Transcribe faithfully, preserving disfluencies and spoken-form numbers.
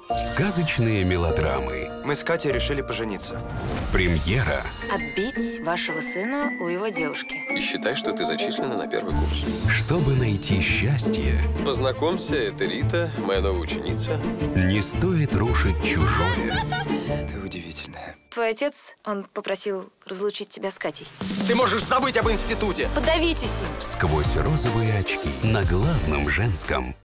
Сказочные мелодрамы. Мы с Катей решили пожениться. Премьера. Отбить вашего сына у его девушки. И считай, что ты зачислена на первый курс. Чтобы найти счастье, Познакомься, это Рита, моя новая ученица. не стоит рушить чужое. Ты удивительная. Твой отец, он попросил разлучить тебя с Катей. Ты можешь забыть об институте! Подавитесь им! Сквозь розовые очки на главном женском.